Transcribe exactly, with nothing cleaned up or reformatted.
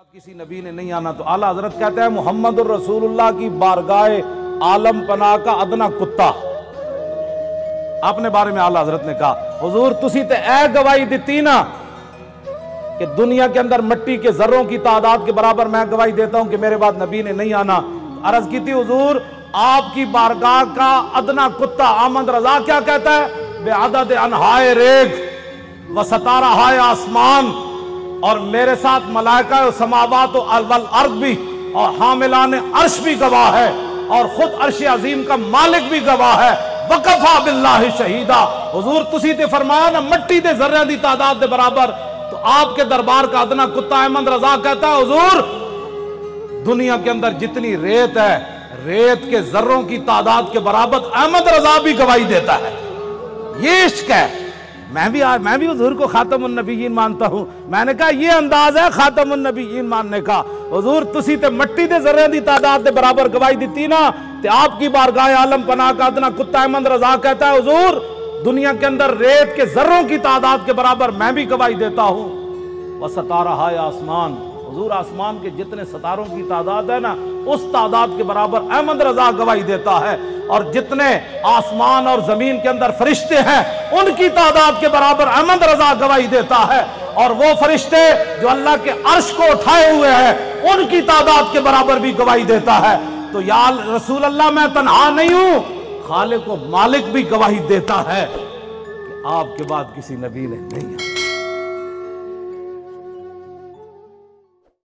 किसी नबी ने नहीं आना तो आला हजरत कहते हैं मोहम्मद रसूलुल्लाह की बारगाए आलम पना का अदना कुत्ता। अपने बारे में आला हजरत ने कहा हुजूर तुसी ते ऐ गवाही दी ना कि दुनिया के अंदर मिट्टी के जर्रों की तादाद के बराबर मैं गवाही देता हूं कि मेरे बाद नबी ने नहीं आना। अर्ज की थी हुजूर आपकी बारगाह का अदना कुत्ता अहमद रजा क्या कहता है, बेअदद अनहाए रेग व सतारा हाय आसमान और मेरे साथ मलाइका समावात वल अर्द भी और हामिलान अर्श भी गवाह है और खुद अर्श अजीम का मालिक भी गवाह है। वकफा बिल्लाहि शहीदा। हुजूर तुसी ते फरमाया ना मिट्टी दे जर्रे दी तादाद दे बराबर, तो आपके दरबार का अदना कुत्ता अहमद रजा कहता है हुजूर दुनिया के अंदर जितनी रेत है रेत के जर्रों की तादाद के बराबर अहमद रजा भी गवाही देता है। ये इश्क है। मैं भी मैं भी हुजूर को खातमुन नबीयीन मानता हूं। मैंने कहा ये अंदाज है खातमुन नबीयीन मानने का। हुजूर तुसी ते मिट्टी दे जर्रे दी तादाद दे बराबर गवाही दी ना, ते आपकी बारगाह आलम पना का अदना कुत्ता अहमद रजा कहता है हुजूर दुनिया के अंदर रेत के जर्रों की तादाद के बराबर मैं भी गवाही देता हूं। वह सतारा हाय आसमान, हुजूर आसमान के जितने सितारों की तादाद है ना उस तादाद के बराबर अहमद रजा गवाही देता है। और जितने आसमान और जमीन के अंदर फरिश्ते हैं उनकी तादाद के बराबर अहमद रजा गवाही देता है। और वो फरिश्ते जो अल्लाह के अर्श को उठाए हुए हैं उनकी तादाद के बराबर भी गवाही देता है। तो या रसूल अल्लाह मैं तन्हा नहीं हूं, खालिक को मालिक भी गवाही देता है कि आपके बाद किसी नबी ने नहीं आया।